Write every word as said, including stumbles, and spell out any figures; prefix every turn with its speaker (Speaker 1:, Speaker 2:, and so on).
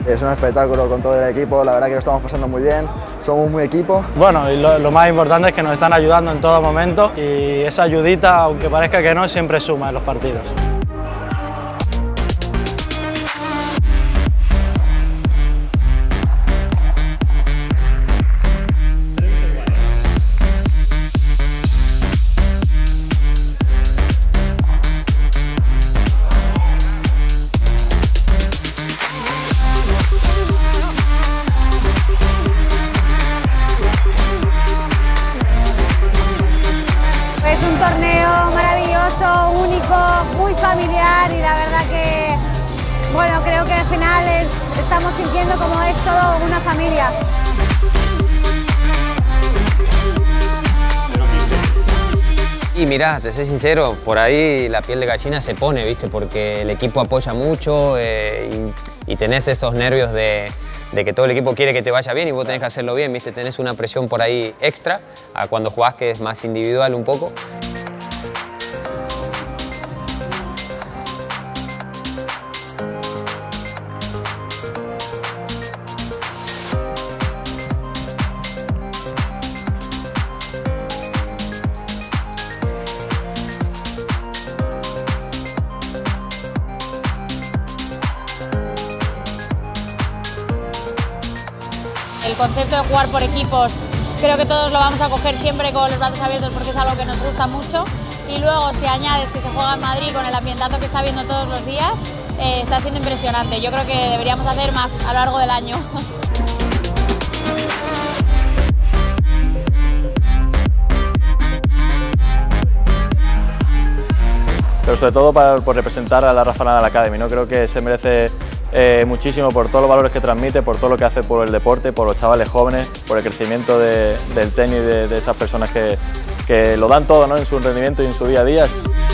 Speaker 1: Es un espectáculo con todo el equipo, la verdad que lo estamos pasando muy bien, somos muy equipo.
Speaker 2: Bueno, y lo, lo más importante es que nos están ayudando en todo momento y esa ayudita, aunque parezca que no, siempre suma en los partidos.
Speaker 3: Es un torneo maravilloso, único, muy familiar y la verdad que, bueno, creo que al final es, estamos sintiendo como es todo una familia.
Speaker 4: Y mirá, te soy sincero, por ahí la piel de gallina se pone, ¿viste? Porque el equipo apoya mucho eh, y, y tenés esos nervios de, de que todo el equipo quiere que te vaya bien y vos tenés que hacerlo bien, ¿viste? Tenés una presión por ahí extra a cuando jugás, que es más individual un poco.
Speaker 5: El concepto de jugar por equipos creo que todos lo vamos a coger siempre con los brazos abiertos porque es algo que nos gusta mucho, y luego si añades que se juega en Madrid con el ambientazo que está viendo todos los días, eh, está siendo impresionante. Yo creo que deberíamos hacer más a lo largo del año.
Speaker 6: Pero sobre todo para, por representar a la Rafa Nadal Academy, ¿no? Creo que se merece eh, muchísimo por todos los valores que transmite, por todo lo que hace por el deporte, por los chavales jóvenes, por el crecimiento de, del tenis de, de esas personas que, que lo dan todo, ¿no? En su rendimiento y en su día a día.